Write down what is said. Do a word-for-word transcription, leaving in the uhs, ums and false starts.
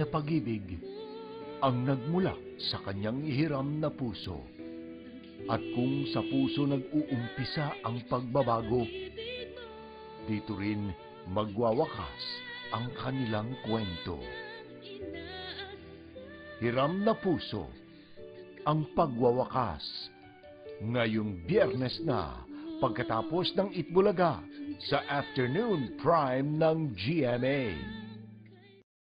na pag-ibig ang nagmula sa kanyang hiram na puso. At kung sa puso nag-uumpisa ang pagbabago, dito rin magwawakas ang kanilang kwento. Hiram na puso, ang pagwawakas. Ngayong Biyernes na, pagkatapos ng Itbulaga, sa Afternoon Prime ng G M A.